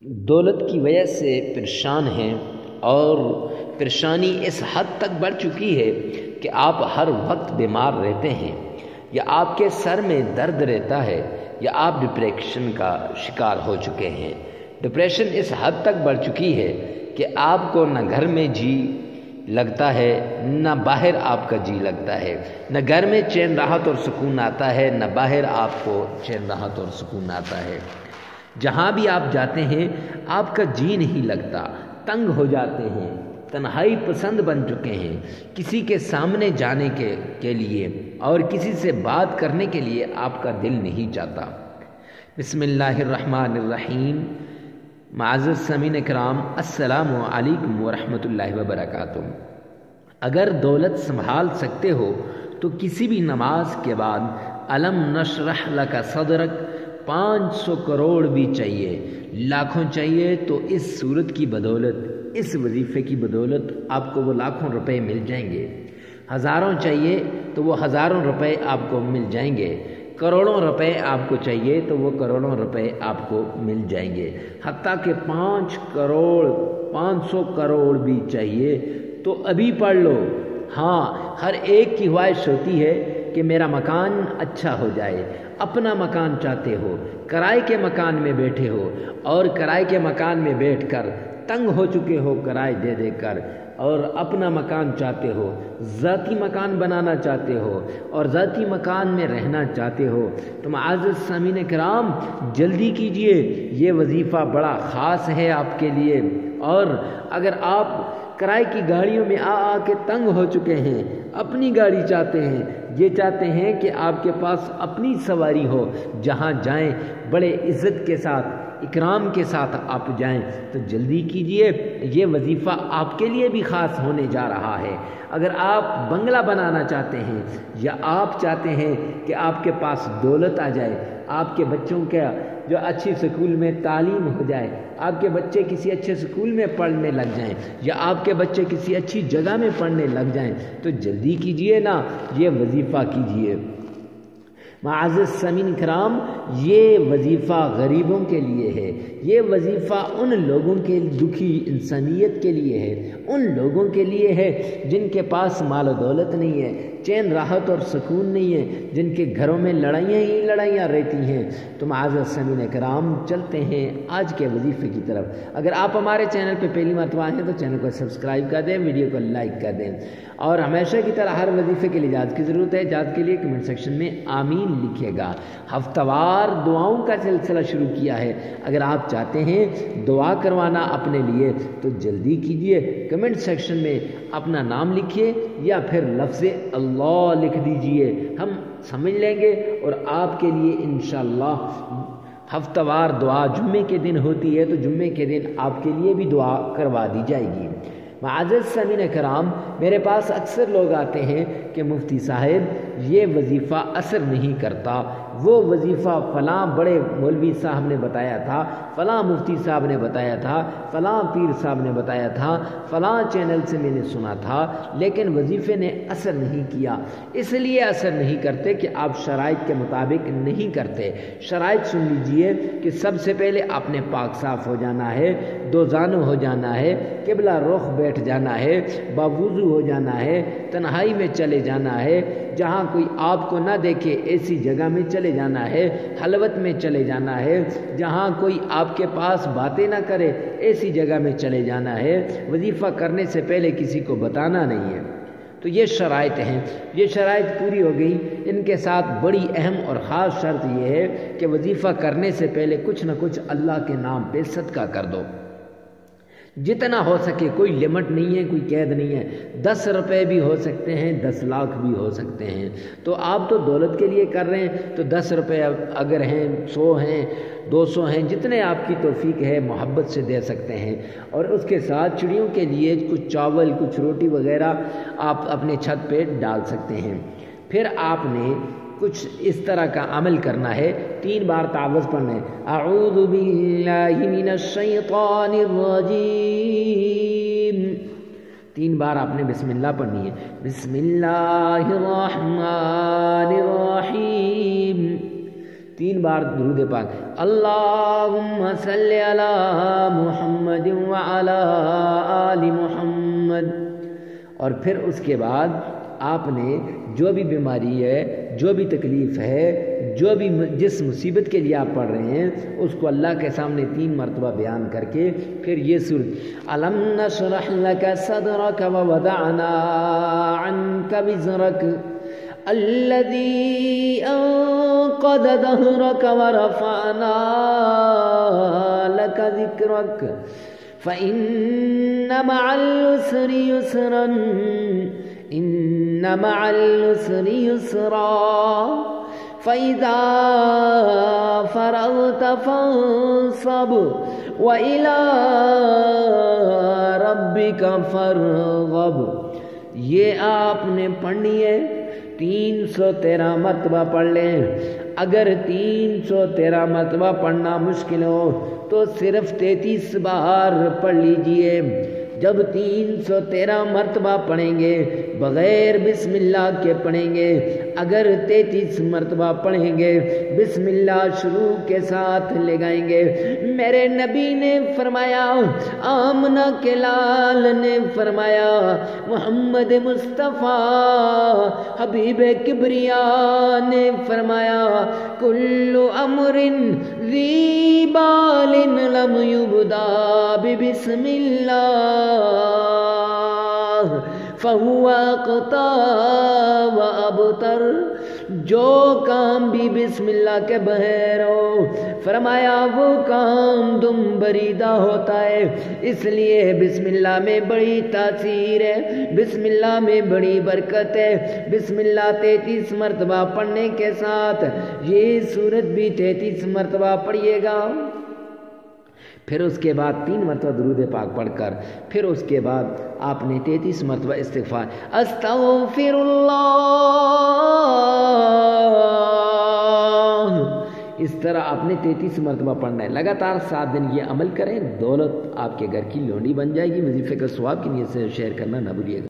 دولت کی وجہ سے پریشان ہیں اور پریشانی اس حد تک بڑھ چکی ہے کہ آپ ہر وقت بیمار رہتے ہیں یا آپ کے سر میں درد رہتا ہے یا آپ ڈپریشن کا شکار ہو چکے ہیں۔ ڈپریشن اس حد تک بڑھ چکی ہے کہ آپ کو نہ گھر میں جی لگتا ہے نہ باہر آپ کا جی لگتا ہے، نہ گھر میں چین راحت اور سکون آتا ہے نہ باہر آپ کو چین راحت اور سکون آتا ہے۔ جہاں بھی آپ جاتے ہیں آپ کا جی نہیں لگتا، تنگ ہو جاتے ہیں، تنہائی پسند بن چکے ہیں، کسی کے سامنے جانے کے لیے اور کسی سے بات کرنے کے لیے آپ کا دل نہیں چاہتا۔ بسم اللہ الرحمن الرحیم۔ معزز سامعین کرام، السلام علیکم ورحمۃ اللہ وبرکاتہ۔ اگر دولت سنبھال سکتے ہو تو کسی بھی نماز کے بعد الم نشرح لک صدرک 500 کروڑ بھی چاہیے، لاکھوں چاہیے تو اس صورت کی بدولت، اس وظیفے کی بدولت آپ کو وہ لاکھوں روپے مل جائیں گے۔ ہزاروں چاہیے تو وہ ہزاروں روپے آپ کو مل جائیں گے۔ کروڑوں روپے آپ کو چاہیے تو وہ کروڑوں روپے آپ کو مل جائیں گے۔ حتیٰ کہ 500 کروڑ بھی چاہیے تو ابھی پڑھ لو۔ ہاں، ہر ایک کی خواہش ہوتی ہے کہ میرا مکان اچھا ہو جائے۔ اپنا مکان چاہتے ہو، کرائے کے مکان میں بیٹھے ہو اور کرائے کے مکان میں بیٹھ کر تنگ ہو چکے ہو کرائے دے دے کر، اور اپنا مکان چاہتے ہو، ذاتی مکان بنانا چاہتے ہو اور ذاتی مکان میں رہنا چاہتے ہو تو معزز سامعین کرام جلدی کیجئے، یہ وظیفہ بڑا خاص ہے آپ کے لیے۔ اور اگر آپ کرائے کی گاڑیوں میں آ کے تنگ ہو چکے ہیں، اپنی گاڑی چاہتے ہیں، یہ چاہتے ہیں کہ آپ کے پاس اپنی سواری ہو، جہاں جائیں بڑے عزت کے ساتھ، اکرام کے ساتھ آپ جائیں، تو جلدی کیجئے، یہ وظیفہ آپ کے لیے بھی خاص ہونے جا رہا ہے۔ اگر آپ بنگلہ بنانا چاہتے ہیں یا آپ چاہتے ہیں کہ آپ کے پاس دولت آ جائے، آپ کے بچوں کا جو اچھی سکول میں تعلیم ہو جائے، آپ کے بچے کسی اچھے سکول میں پڑھنے لگ جائیں یا آپ کے بچے کسی اچھی جگہ میں پڑھنے لگ جائیں تو جلدی کیجئے نا، یہ وظیفہ کیجئے۔ معزز سامعین کرام، یہ وظیفہ غریبوں کے لیے ہے، یہ وظیفہ ان لوگوں کے دکھی انسانیت کے لیے ہے، ان لوگوں کے لیے ہے جن کے پاس مال و دولت نہیں ہے، چین راحت اور سکون نہیں ہے، جن کے گھروں میں لڑائیاں ہی لڑائیاں رہتی ہیں۔ تو معزز سامعین کرام، چلتے ہیں آج کے وظیفے کی طرف۔ اگر آپ ہمارے چینل پہ پہلی مرتبہ ہیں تو چینل کو سبسکرائب کر دیں، ویڈیو کو لائک کر دیں، اور ہمیشہ کی طرح ہر وظیفے کے لیے اجازت کی ضرورت ہے، اجازت کے لیے کمنٹ سیکشن میں آمین لکھیے گا۔ ہفتہ وار دعاؤں کا سلسلہ شروع کیا ہے، اگر آپ چاہتے ہیں دعا کروانا اپنے لیے تو جلدی کیجئے، کمنٹ سیکشن میں اپنا نام لکھیے یا پھر لفظ اللہ لکھ دیجئے، ہم سمجھ لیں گے اور آپ کے لیے انشاءاللہ ہفتہ وار دعا جمعے کے دن ہوتی ہے تو جمعے کے دن آپ کے لیے بھی دعا کروا دی جائے گی۔ معزز سامعین کرام، میرے پاس اکثر لوگ آتے ہیں کہ مفتی صاحب یہ وظیفہ اثر نہیں کرتا، وہ وظیفہ فلاں بڑے مولوی صاحب نے بتایا تھا، فلاں مفتی صاحب نے بتایا تھا، فلاں پیر صاحب نے بتایا تھا، فلاں چینل سے میں نے سنا تھا، لیکن وظیفے نے اثر نہیں کیا۔ اس لیے اثر نہیں کرتے کہ آپ شرائط کے مطابق نہیں کرتے۔ شرائط سن لیجئے کہ سب سے پہلے آپ نے پاک صاف ہو جانا ہے، دو زانو ہو جانا ہے، قبلہ رخ بیٹھ جانا ہے، باوضو ہو جانا ہے، تنہائی میں چلے جانا ہے، جہاں کوئی آپ کو نہ دیکھے ایسی جگہ میں چلے جانا ہے، خلوت میں چلے جانا ہے، جہاں کوئی آپ کے پاس باتیں نہ کرے ایسی جگہ میں چلے جانا ہے، وظیفہ کرنے سے پہلے کسی کو بتانا نہیں ہے۔ تو یہ شرائط ہیں، یہ شرائط پوری ہو گئی۔ ان کے ساتھ بڑی اہم اور خاص شرط یہ ہے کہ وظیفہ کرنے سے پہلے کچھ نہ کچھ اللہ کے نام پہ صدقہ کر دو، جتنا ہو سکے، کوئی لمٹ نہیں ہے، کوئی قید نہیں ہے، 10 روپے بھی ہو سکتے ہیں، 10 لاکھ بھی ہو سکتے ہیں۔ تو آپ تو دولت کے لیے کر رہے ہیں تو 10 روپے اگر ہیں، 100 ہیں، 200 ہیں، جتنے آپ کی توفیق ہے محبت سے دے سکتے ہیں۔ اور اس کے ساتھ چڑیوں کے لیے کچھ چاول، کچھ روٹی وغیرہ آپ اپنے چھت پہ ڈال سکتے ہیں۔ پھر آپ نے کچھ اس طرح کا عمل کرنا ہے، 3 بار تعوذ پڑھنا ہے، اعوذ باللہ من الشیطان الرجیم، 3 بار آپ نے بسم اللہ پڑھنی ہے، بسم اللہ الرحمن الرحیم، 3 بار درود پاک، اللہم صلی علی محمد وعلی آل محمد. اور پھر اس کے بعد آپ نے جو بھی بیماری ہے، جو بھی تکلیف ہے، جو بھی جس مصیبت کے لیے آپ پڑھ رہے ہیں، اس کو اللہ کے سامنے 3 مرتبہ بیان کر کے پھر یہ سورت الم نشرح لک صدرک ووضعنا عنک وزرک الذی انقض ظہرک ورفعنا لک ذکرک فإن مع العسر يسرا إن مع العسر يسرا فإذا فرغت فانصب وإلى ربك فارغب. یہ آپ نے پڑھنی ہے 313 مرتبہ پڑھ لیں. اگر 313 مرتبہ پڑھنا مشکل ہو تو صرف 33 بار پڑھ لیجئے. جب 313 مرتبہ پڑھیں گے بغیر بسم اللہ کے پڑھیں گے. اگر 33 مرتبہ پڑھیں گے بسم اللہ شروع کے ساتھ لگائیں گے. میرے نبی نے فرمایا، آمنہ کے لال نے فرمایا، محمد مصطفیٰ حبیب کبریا نے فرمایا، کل امر ذی بال لم یبدا ببسم اللہ فہو اقطع و ابتر. جو کام بھی بسم اللہ کے بغیر ہو، فرمایا وہ کام دم بریدہ ہوتا ہے. اس لیے بسم اللہ میں بڑی تاثیر ہے، بسم اللہ میں بڑی برکت ہے. بسم اللہ 33 مرتبہ پڑھنے کے ساتھ یہ سورت بھی 33 مرتبہ پڑھیے گا. پھر اس کے بعد 3 مرتبہ درود پاک پڑھ کر پھر اس کے بعد آپ نے 33 مرتبہ استغفار استغفر اللہ، اس طرح آپ نے 33 مرتبہ پڑھنا ہے. لگاتار 7 دن یہ عمل کریں، دولت آپ کے گھر کی لونڈی بن جائے گی. وظیفے کا ثواب کی نیت سے شیئر کرنا نہ بھولیے گا.